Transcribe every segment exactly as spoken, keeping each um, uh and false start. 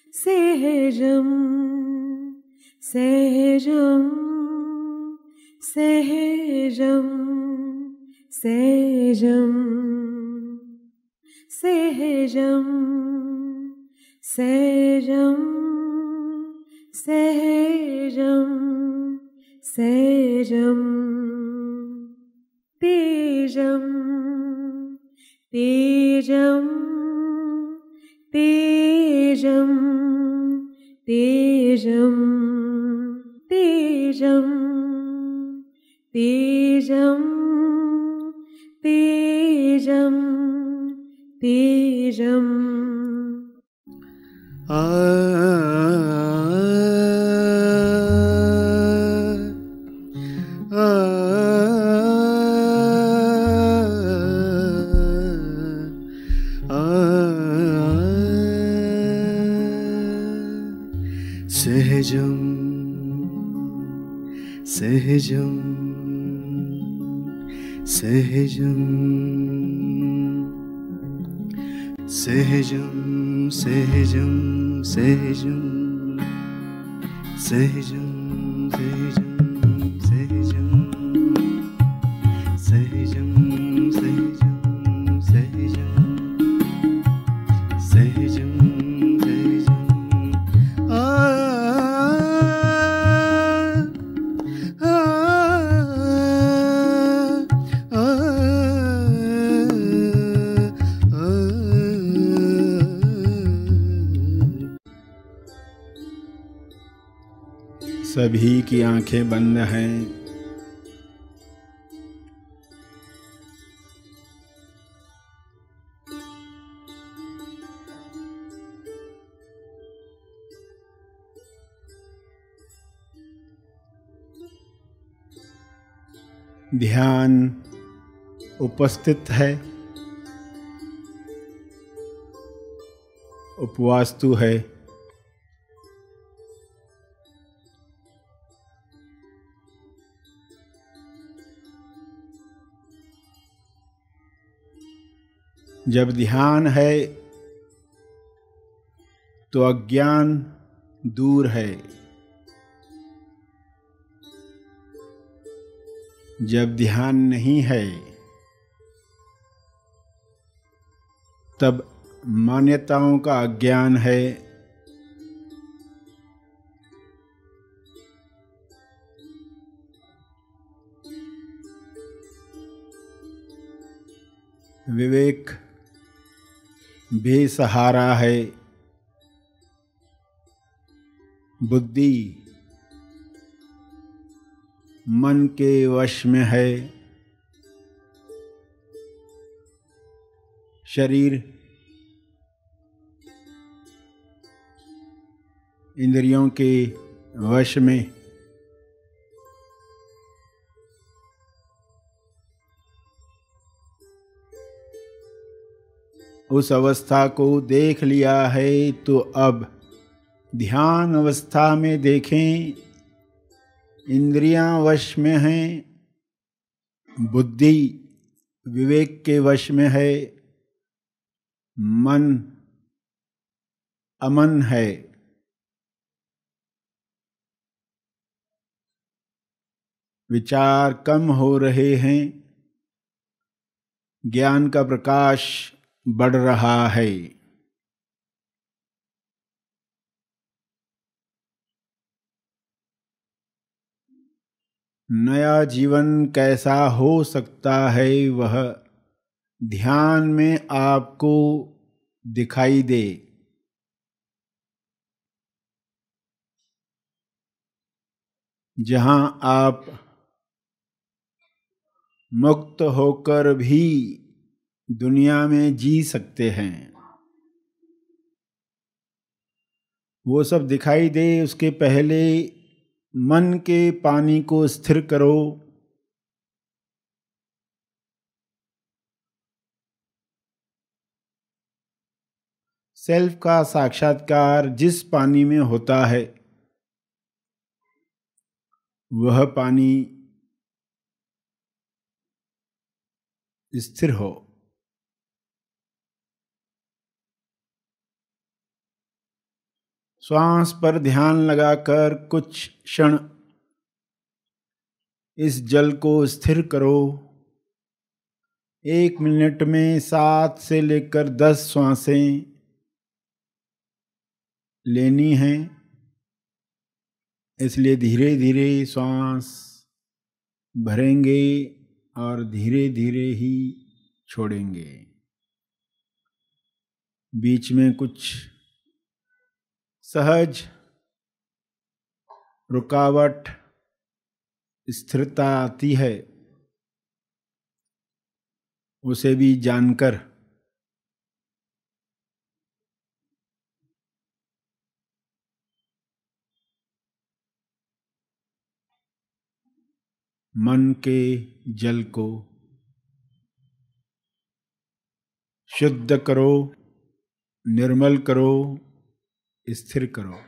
सहजं सहजं सहजं सहजं सहजं सहजं सहजं सहजं तेजं तेजं तेजं तेजं तेजं तेजं तेजं तेजं आ सहजं सहजं सहजं सहजं सहजं सहजं सहजं सहजं सहजं सहजं सहजं सहजं सहजं सभी की आंखें बंद हैं। ध्यान उपस्थित है, उपवास्तु है। जब ध्यान है तो अज्ञान दूर है। जब ध्यान नहीं है तब मान्यताओं का अज्ञान है। विवेक बेसहारा है। बुद्धि मन के वश में है। शरीर इंद्रियों के वश में। उस अवस्था को देख लिया है तो अब ध्यान अवस्था में देखें। इंद्रियां वश में हैं, बुद्धि विवेक के वश में है, मन अमन है। विचार कम हो रहे हैं, ज्ञान का प्रकाश बढ़ रहा है। नया जीवन कैसा हो सकता है वह ध्यान में आपको दिखाई दे। जहां आप मुक्त होकर भी दुनिया में जी सकते हैं, वो सब दिखाई दे उसके पहले मन के पानी को स्थिर करो। सेल्फ का साक्षात्कार जिस पानी में होता है वह पानी स्थिर हो। श्वास पर ध्यान लगाकर कुछ क्षण इस जल को स्थिर करो। एक मिनट में सात से लेकर दस श्वासें लेनी हैं, इसलिए धीरे धीरे श्वास भरेंगे और धीरे धीरे ही छोड़ेंगे। बीच में कुछ सहज रुकावट, स्थिरता आती है, उसे भी जानकर मन के जल को शुद्ध करो, निर्मल करो, स्थिर करो।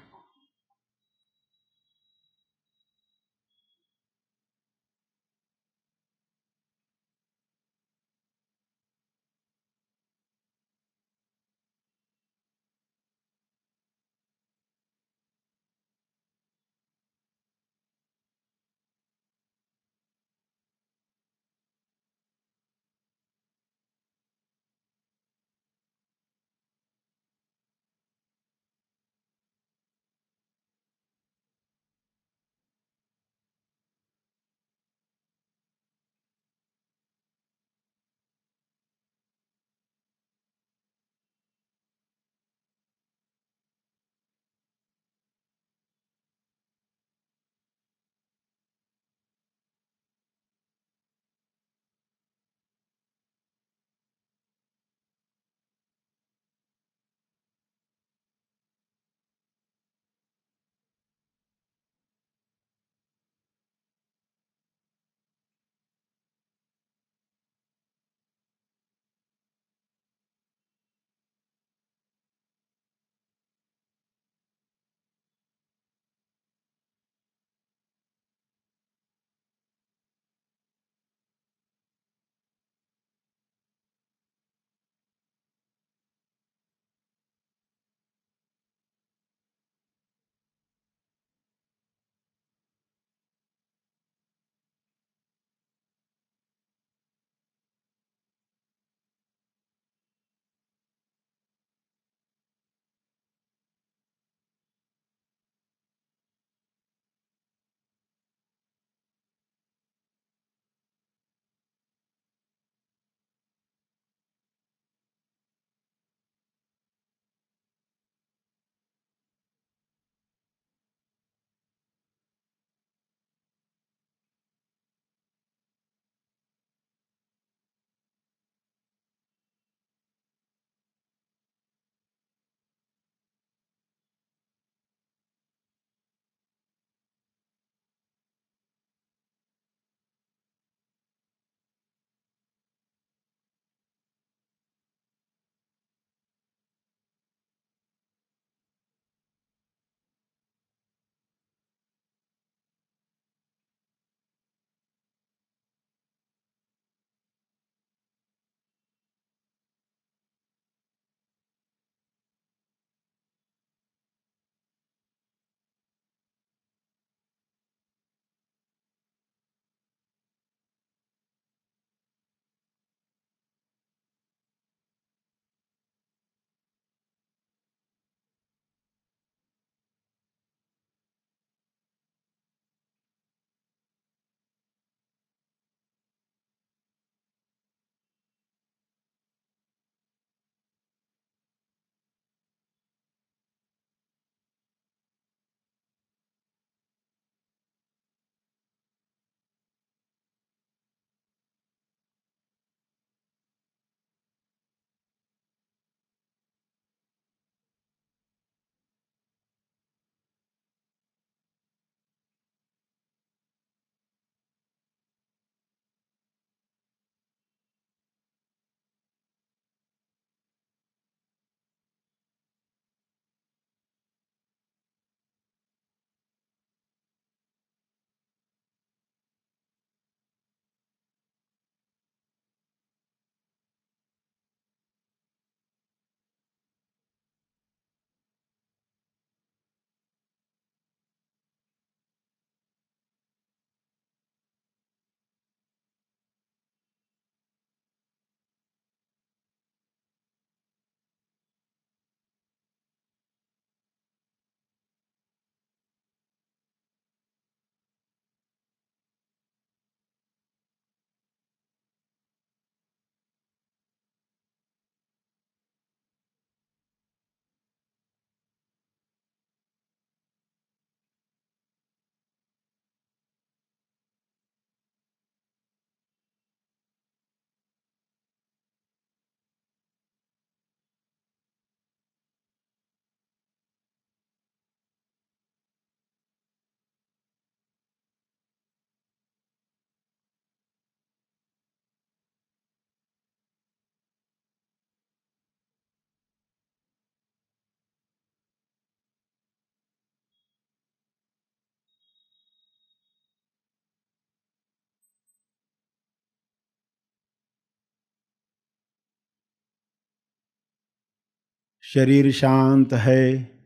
शरीर शांत है,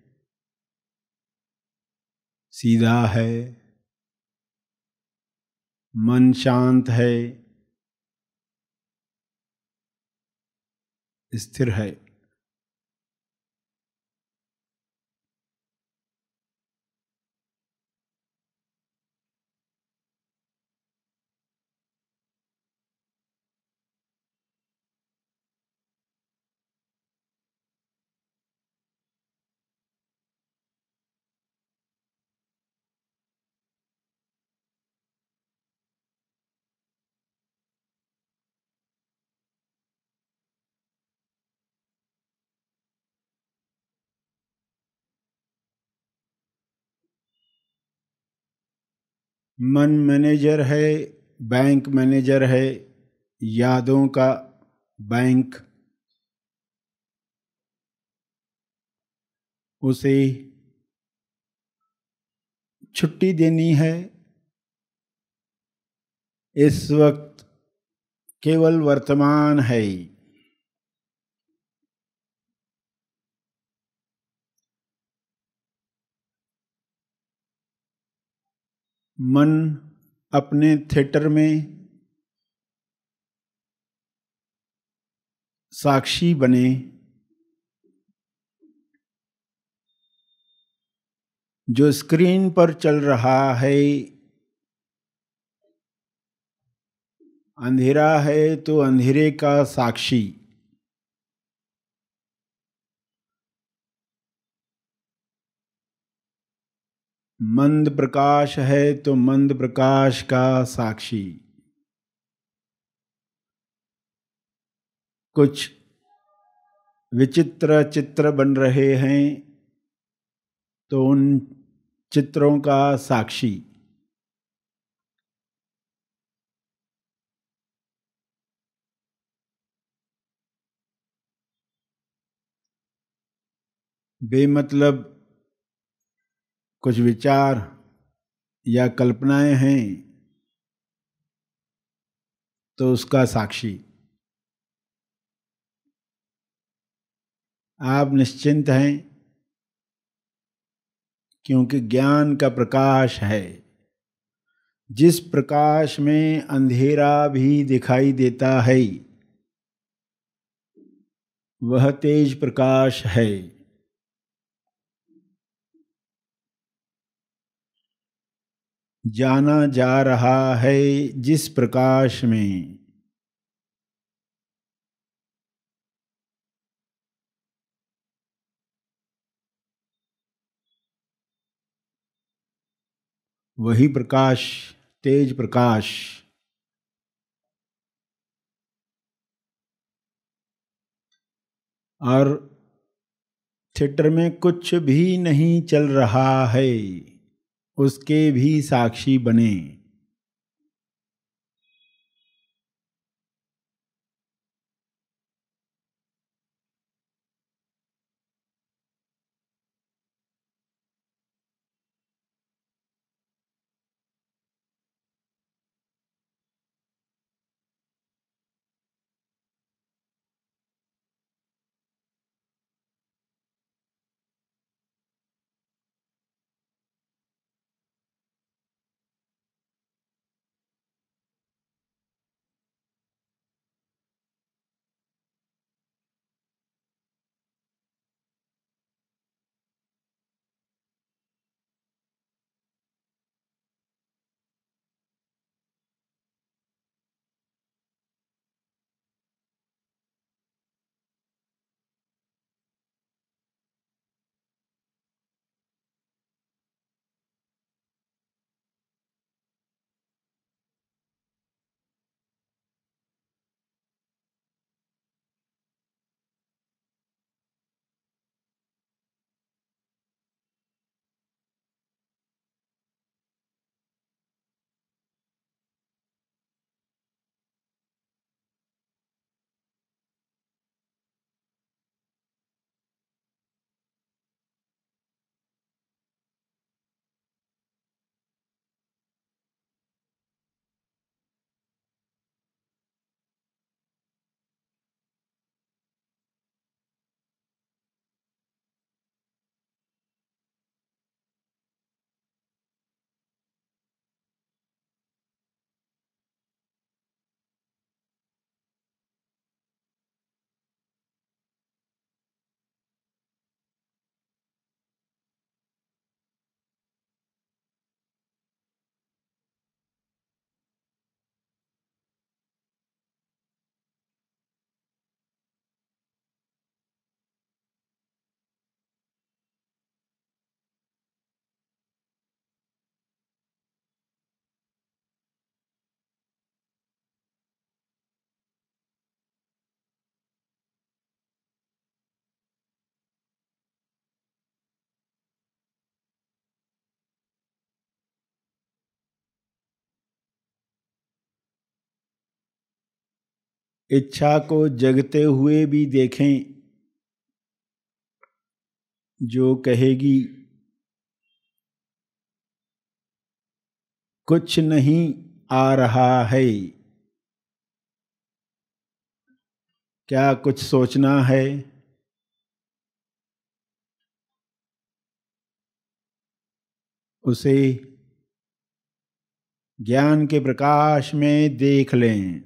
सीधा है, मन शांत है, स्थिर है। मन मैनेजर है, बैंक मैनेजर है, यादों का बैंक। उसे छुट्टी देनी है। इस वक्त केवल वर्तमान है। मन अपने थिएटर में साक्षी बने। जो स्क्रीन पर चल रहा है अंधेरा है तो अंधेरे का साक्षी। मंद प्रकाश है तो मंद प्रकाश का साक्षी। कुछ विचित्र चित्र बन रहे हैं तो उन चित्रों का साक्षी। बेमतलब कुछ विचार या कल्पनाएं हैं तो उसका साक्षी। आप निश्चिंत हैं क्योंकि ज्ञान का प्रकाश है। जिस प्रकाश में अंधेरा भी दिखाई देता है वह तेज प्रकाश है। जाना जा रहा है जिस प्रकाश में वही प्रकाश, तेज प्रकाश। और थिएटर में कुछ भी नहीं चल रहा है उसके भी साक्षी बने। इच्छा को जगते हुए भी देखें, जो कहेगी कुछ नहीं आ रहा है, क्या कुछ सोचना है, उसे ज्ञान के प्रकाश में देख लें।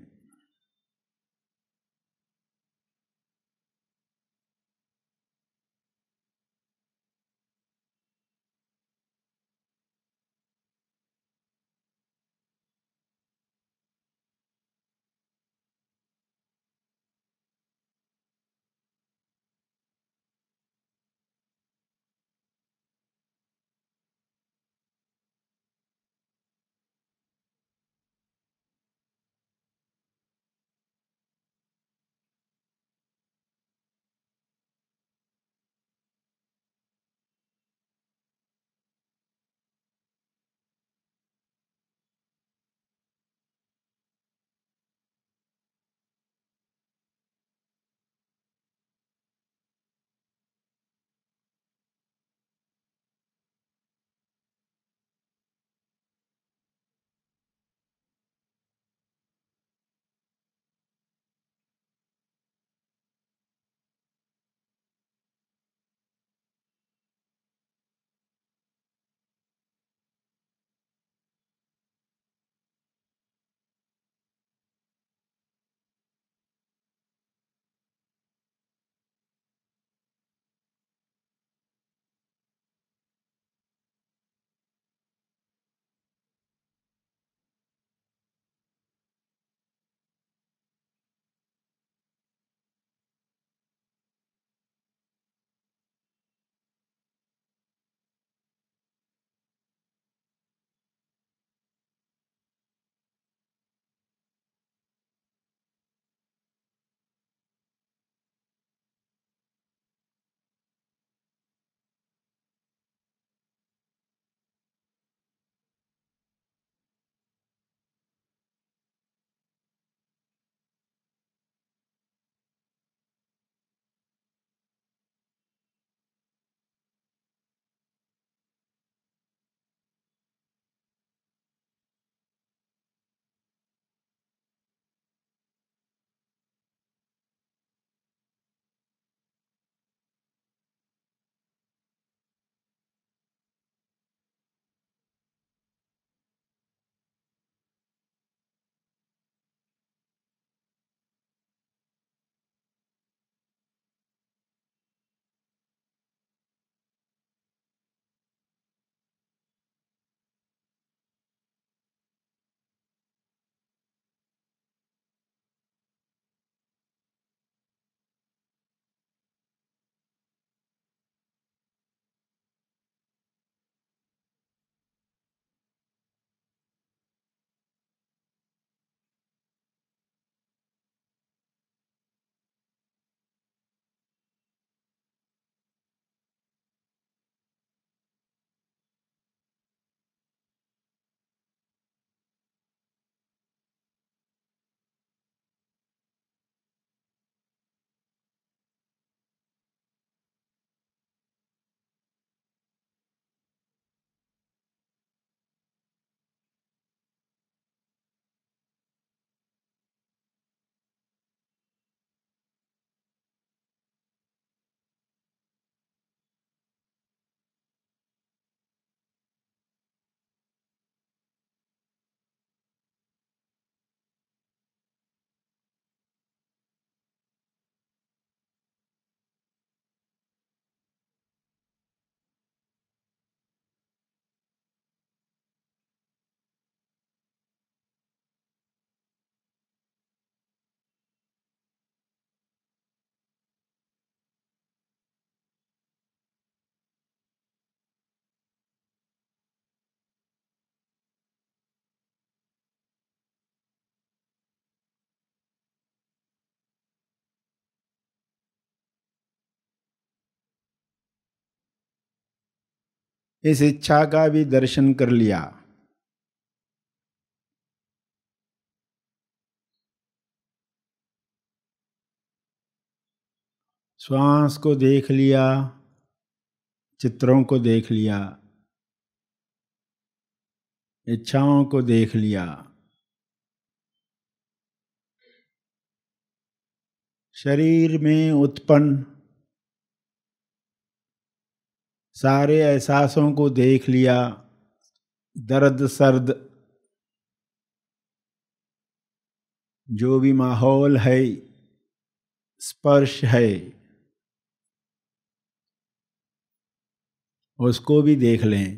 इस इच्छा का भी दर्शन कर लिया। श्वास को देख लिया, चित्रों को देख लिया, इच्छाओं को देख लिया, शरीर में उत्पन्न सारे एहसासों को देख लिया, दर्द सर्द जो भी माहौल है, स्पर्श है, उसको भी देख लें।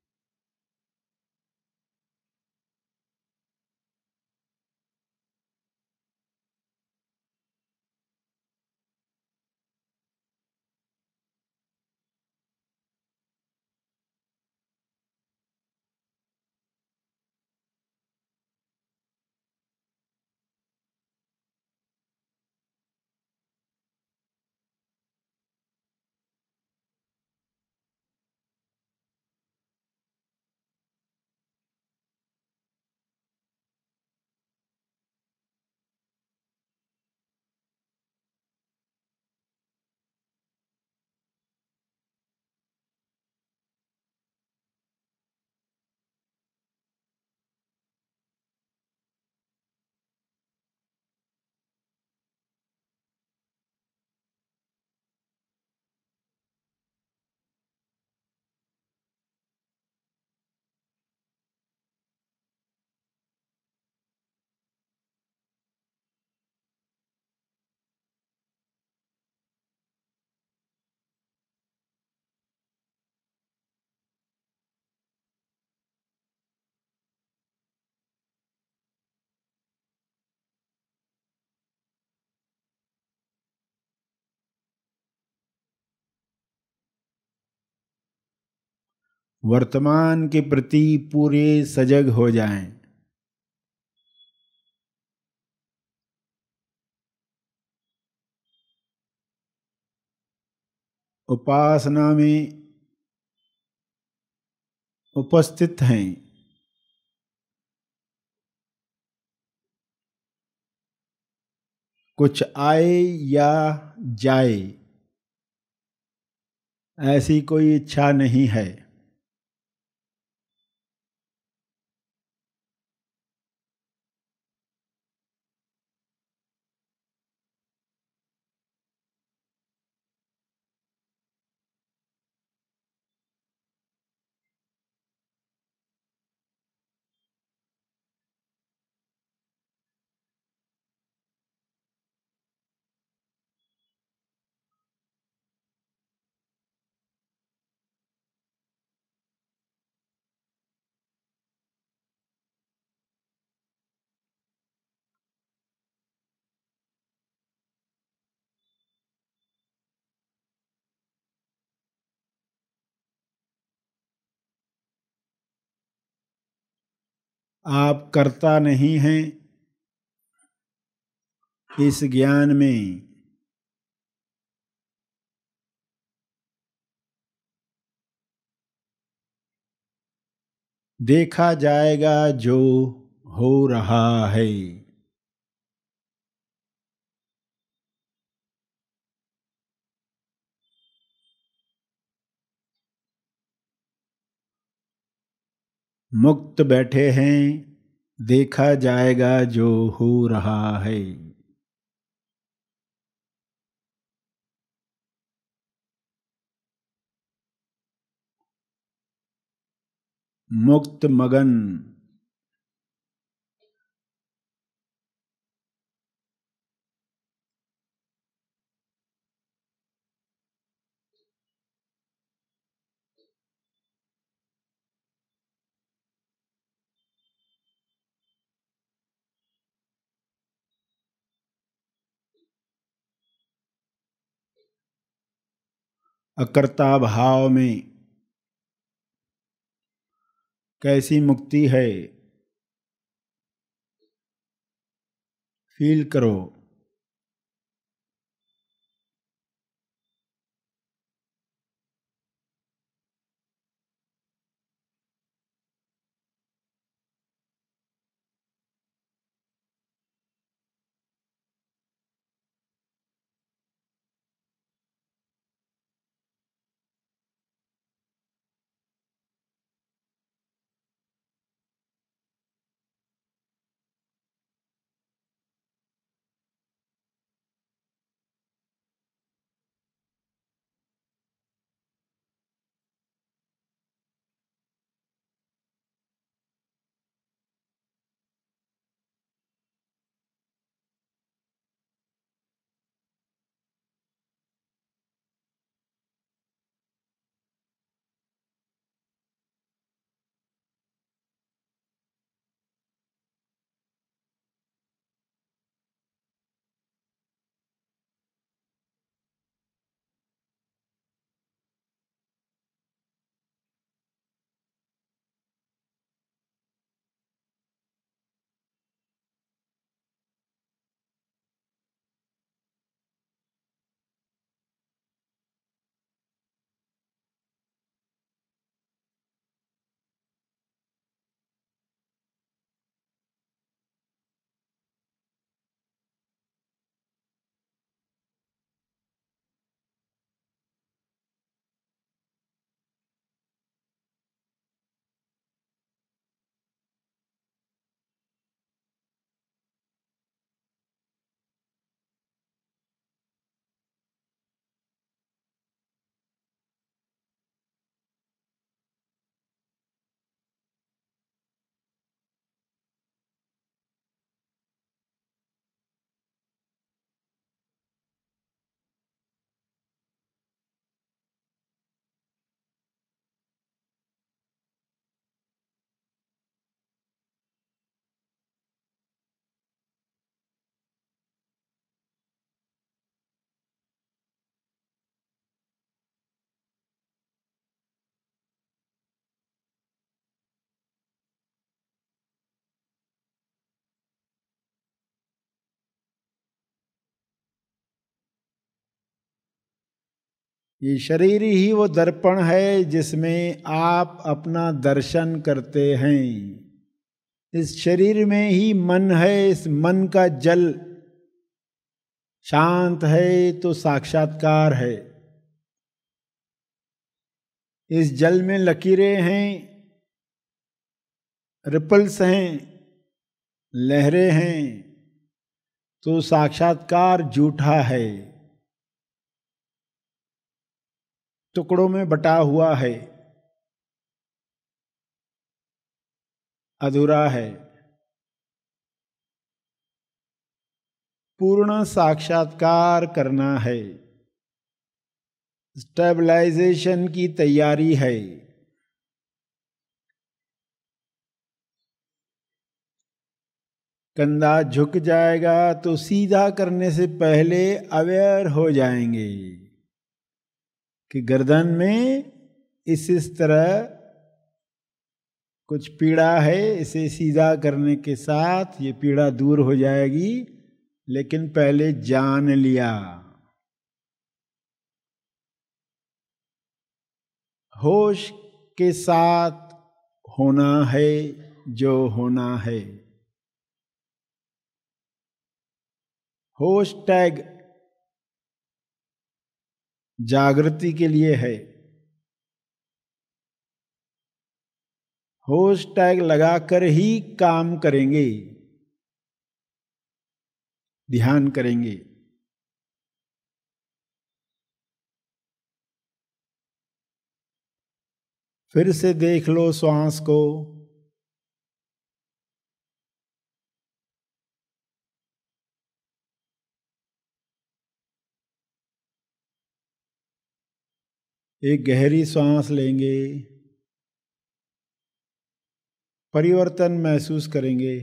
वर्तमान के प्रति पूरे सजग हो जाएं। उपासना में उपस्थित हैं। कुछ आए या जाए ऐसी कोई इच्छा नहीं है। आप कर्ता नहीं हैं, इस ज्ञान में देखा जाएगा जो हो रहा है। मुक्त बैठे हैं, देखा जाएगा जो हो रहा है। मुक्त मगन अकर्ता भाव में कैसी मुक्ति है, फील करो। ये शरीर ही वो दर्पण है जिसमें आप अपना दर्शन करते हैं। इस शरीर में ही मन है, इस मन का जल शांत है तो साक्षात्कार है। इस जल में लकीरें हैं, रिपल्स हैं, लहरें हैं, तो साक्षात्कार झूठा है, टुकड़ों में बटा हुआ है, अधूरा है। पूर्ण साक्षात्कार करना है, स्टेबलाइजेशन की तैयारी है। कंधा झुक जाएगा तो सीधा करने से पहले अवेयर हो जाएंगे कि गर्दन में इस इस तरह कुछ पीड़ा है, इसे सीधा करने के साथ ये पीड़ा दूर हो जाएगी। लेकिन पहले जान लिया, होश के साथ होना है जो होना है। होश टैग जागृति के लिए है। होश टैग लगाकर ही काम करेंगे, ध्यान करेंगे। फिर से देख लो श्वास को। एक गहरी सांस लेंगे, परिवर्तन महसूस करेंगे।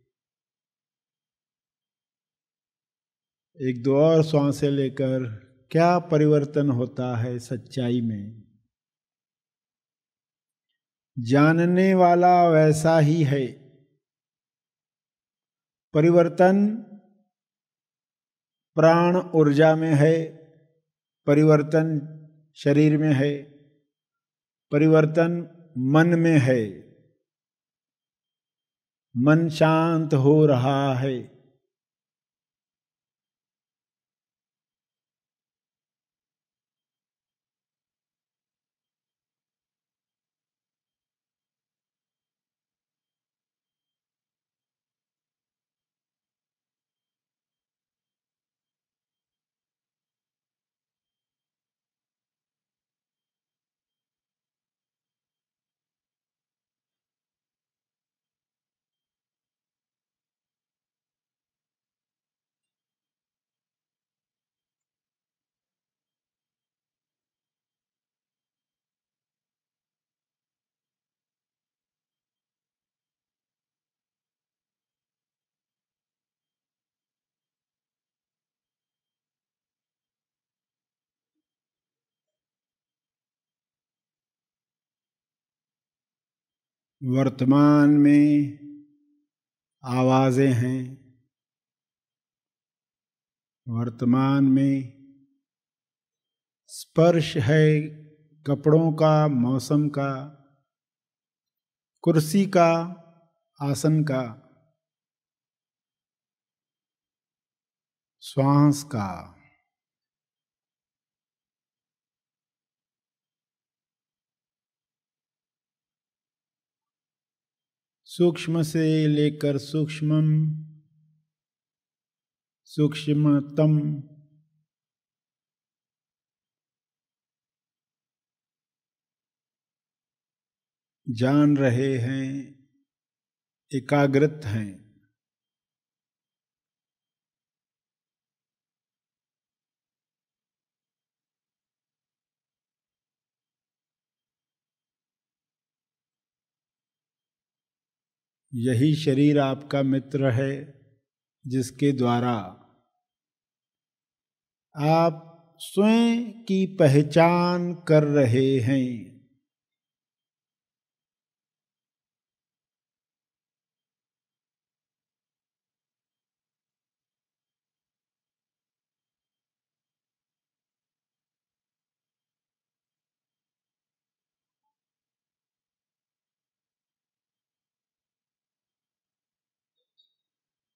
एक दो और सांसें लेकर क्या परिवर्तन होता है सच्चाई में। जानने वाला वैसा ही है। परिवर्तन प्राण ऊर्जा में है, परिवर्तन शरीर में है, परिवर्तन मन में है। मन शांत हो रहा है। वर्तमान में आवाजें हैं, वर्तमान में स्पर्श है, कपड़ों का, मौसम का, कुर्सी का, आसन का, श्वास का। सूक्ष्म से लेकर सूक्ष्मम, सूक्ष्मतम, जान रहे हैं, एकाग्रत हैं। यही शरीर आपका मित्र है जिसके द्वारा आप स्वयं की पहचान कर रहे हैं।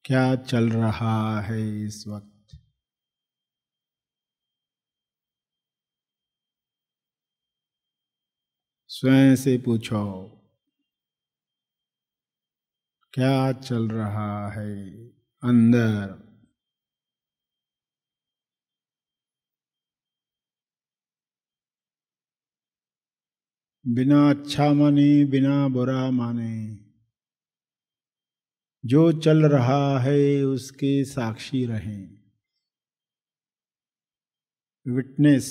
क्या चल रहा है इस वक्त? स्वयं से पूछो, क्या चल रहा है अंदर? बिना अच्छा माने, बिना बुरा माने, जो चल रहा है उसके साक्षी रहें, विटनेस।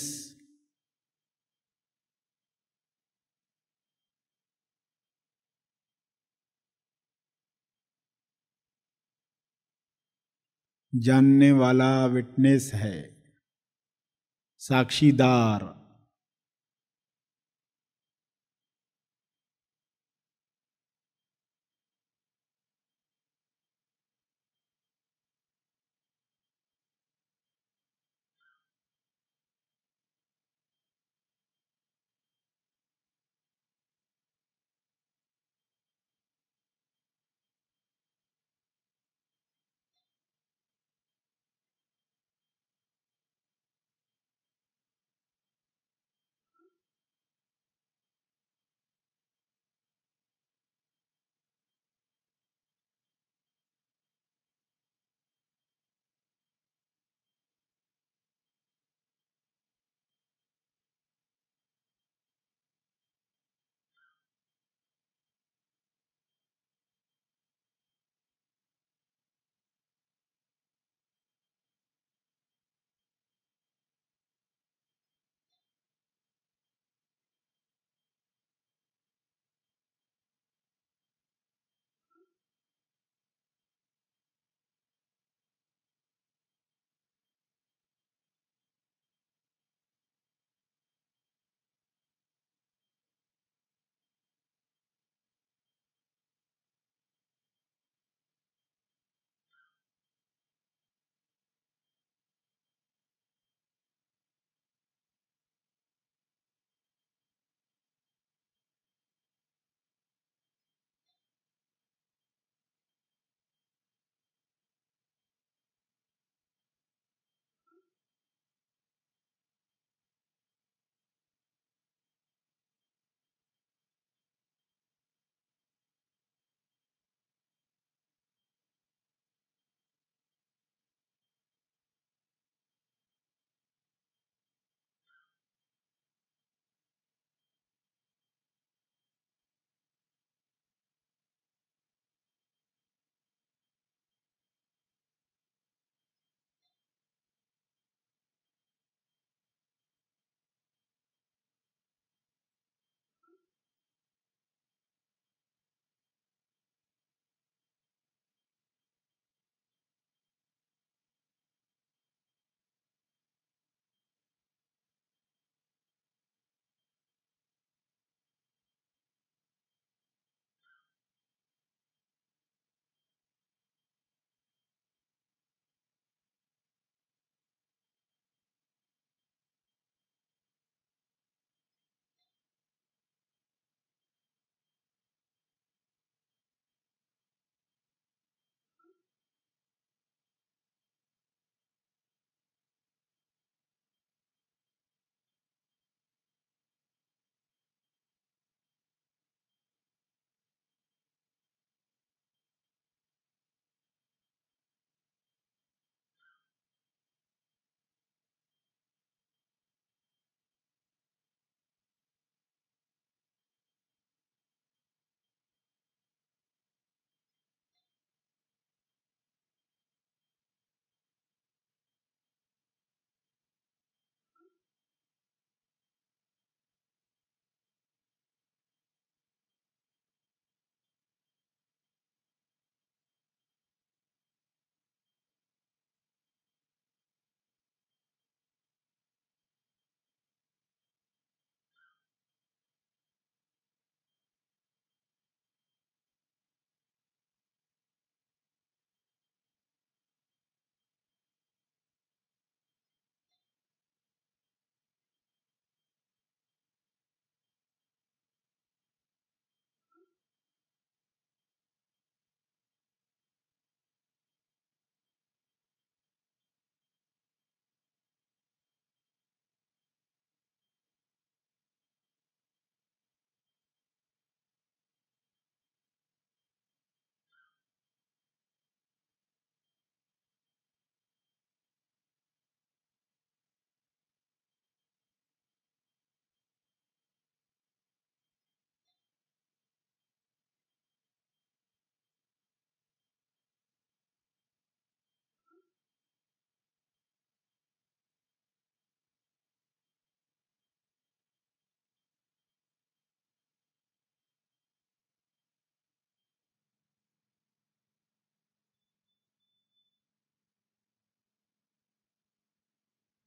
जानने वाला विटनेस है, साक्षीदार।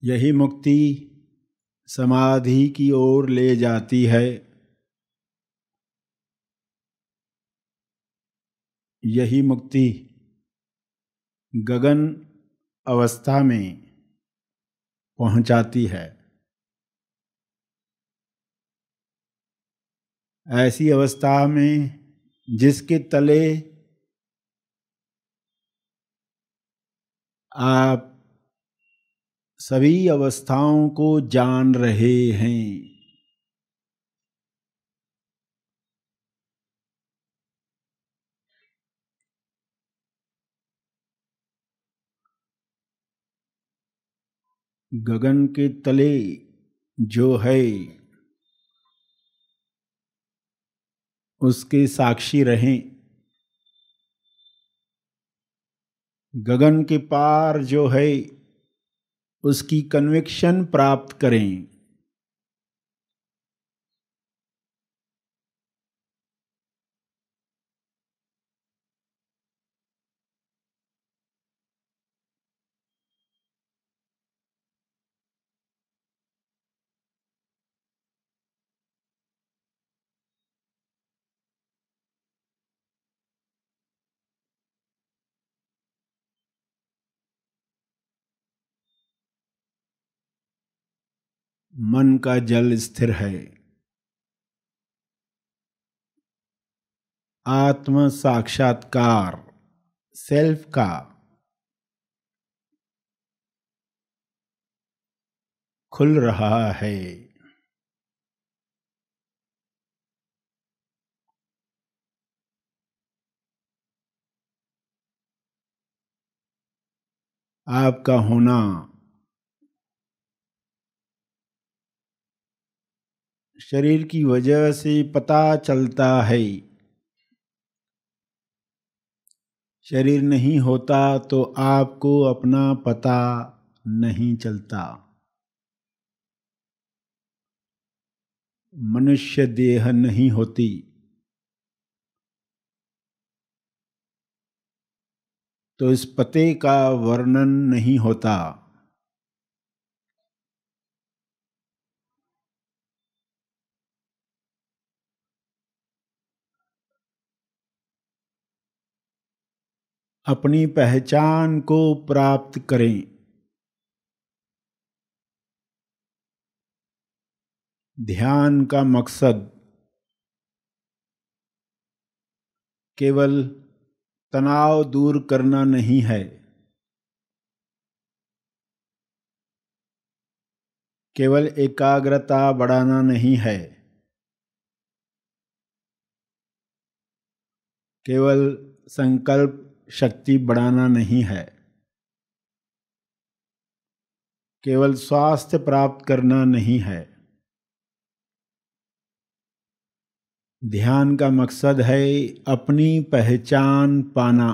यही मुक्ति समाधि की ओर ले जाती है। यही मुक्ति गगन अवस्था में पहुंचाती है। ऐसी अवस्था में जिसके तले आप सभी अवस्थाओं को जान रहे हैं। गगन के तले जो है उसके साक्षी रहें। गगन के पार जो है उसकी कन्विक्शन प्राप्त करें। मन का जल स्थिर है। आत्म साक्षात्कार सेल्फ का खुल रहा है। आपका होना शरीर की वजह से पता चलता है। शरीर नहीं होता तो आपको अपना पता नहीं चलता। मनुष्य देह नहीं होती तो इस पते का वर्णन नहीं होता। अपनी पहचान को प्राप्त करें। ध्यान का मकसद केवल तनाव दूर करना नहीं है, केवल एकाग्रता बढ़ाना नहीं है, केवल संकल्प शक्ति बढ़ाना नहीं है, केवल स्वास्थ्य प्राप्त करना नहीं है। ध्यान का मकसद है अपनी पहचान पाना।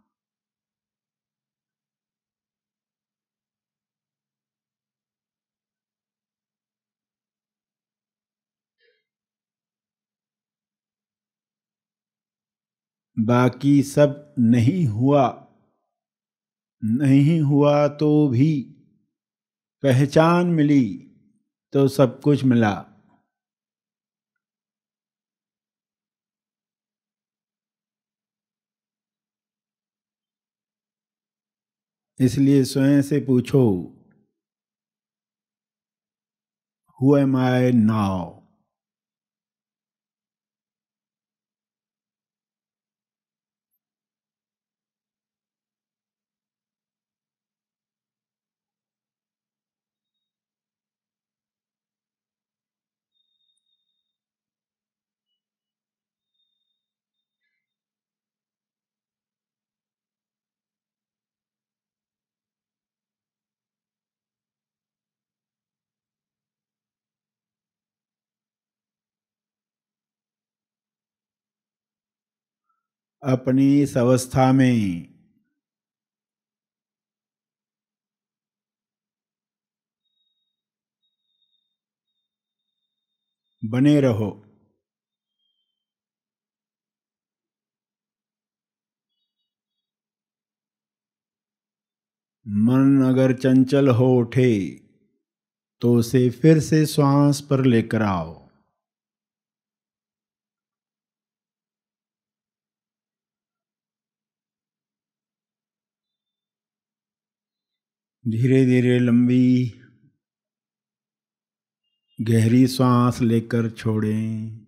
बाकी सब नहीं हुआ, नहीं हुआ तो भी पहचान मिली तो सब कुछ मिला। इसलिए स्वयं से पूछो, हु एम आई नाउ? अपनी इस अवस्था में बने रहो। मन अगर चंचल हो उठे तो उसे फिर से श्वास पर लेकर आओ। धीरे धीरे लंबी गहरी सांस लेकर छोड़ें।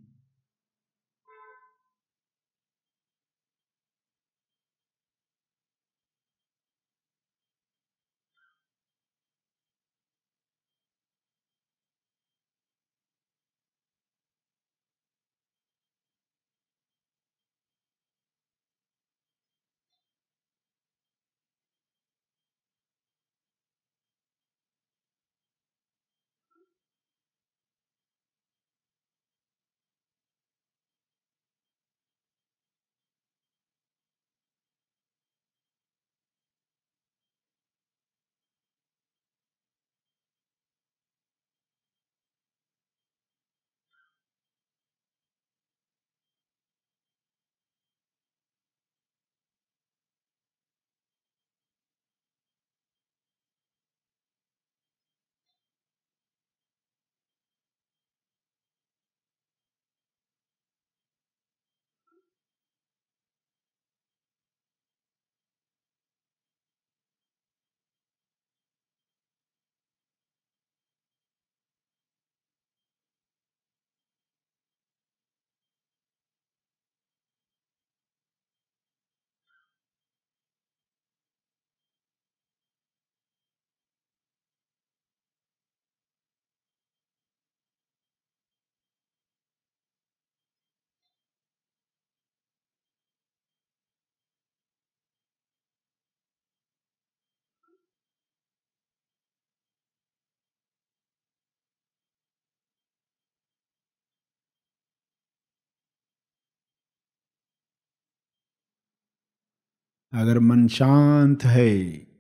अगर मन शांत है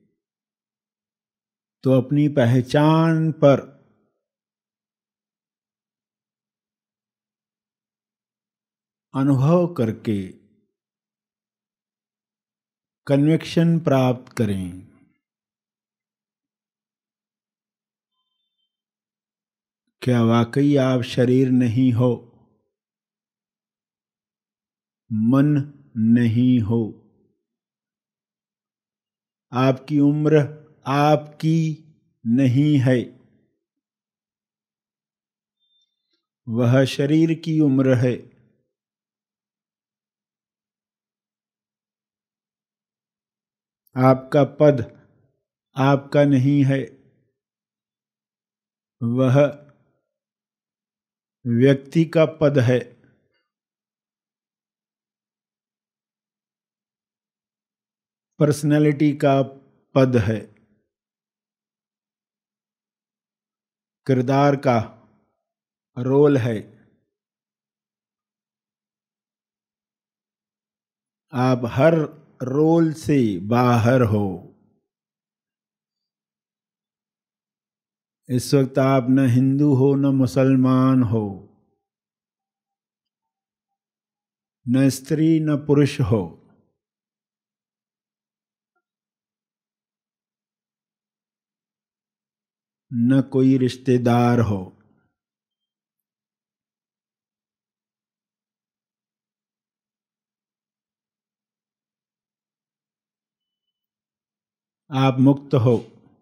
तो अपनी पहचान पर अनुभव करके कन्विक्शन प्राप्त करें। क्या वाकई आप शरीर नहीं हो, मन नहीं हो? आपकी उम्र आपकी नहीं है, वह शरीर की उम्र है। आपका पद आपका नहीं है, वह व्यक्ति का पद है। पर्सनैलिटी का पद है, किरदार का रोल है। आप हर रोल से बाहर हो। इस वक्त आप न हिंदू हो न मुसलमान हो, न स्त्री न पुरुष हो, न कोई रिश्तेदार हो। आप मुक्त हो,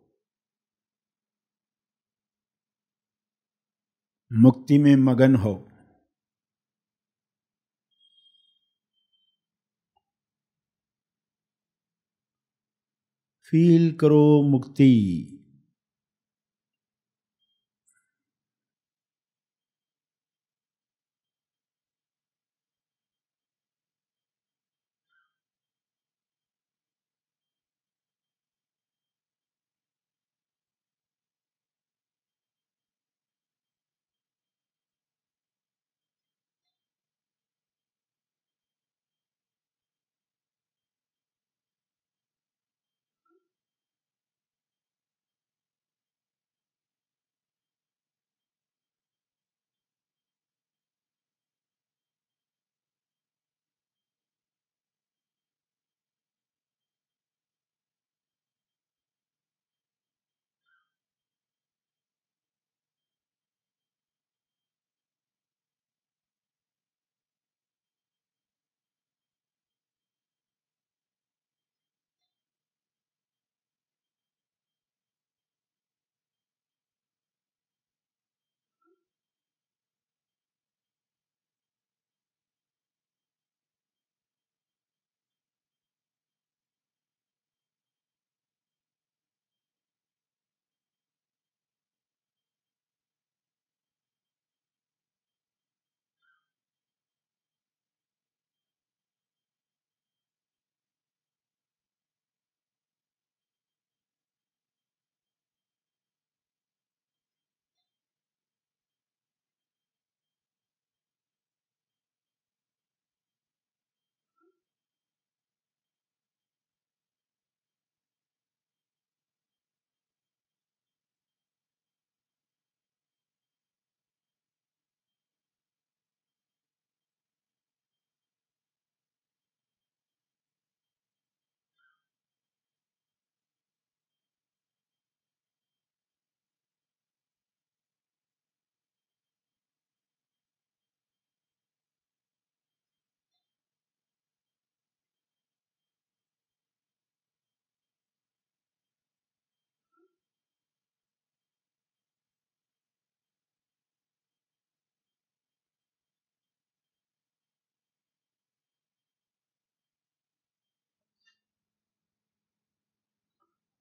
मुक्ति में मगन हो। फील करो मुक्ति।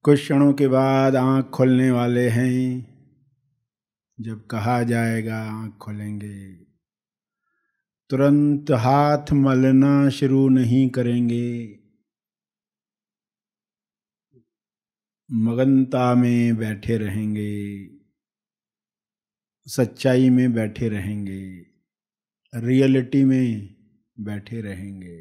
कुछ क्षणों के बाद आँख खोलने वाले हैं। जब कहा जाएगा आँख खोलेंगे, तुरंत हाथ मलना शुरू नहीं करेंगे। मगनता में बैठे रहेंगे, सच्चाई में बैठे रहेंगे, रियलिटी में बैठे रहेंगे।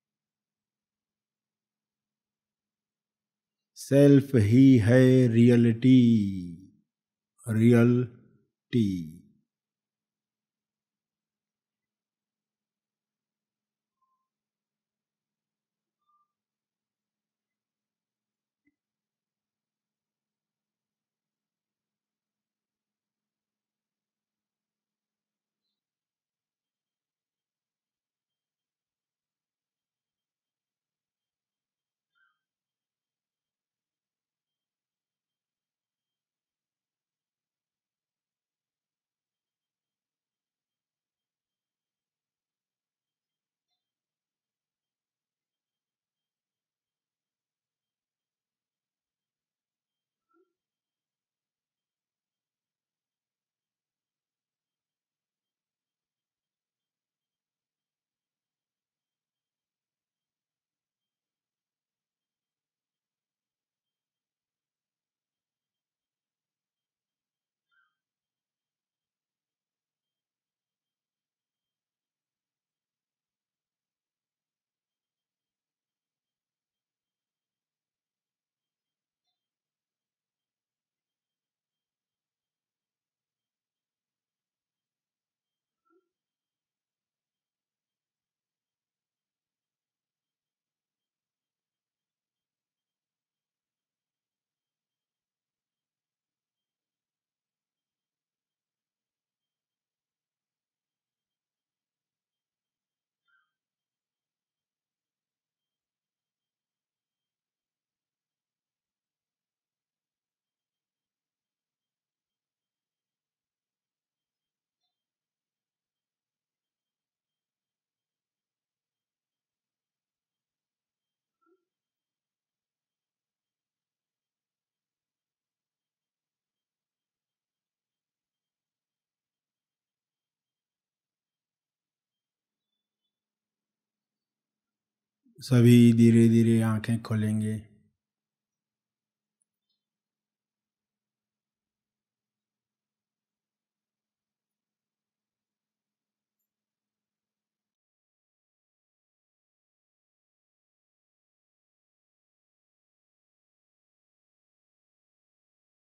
सेल्फ ही है रियलिटी, रियल टी। सभी धीरे धीरे आंखें खोलेंगे।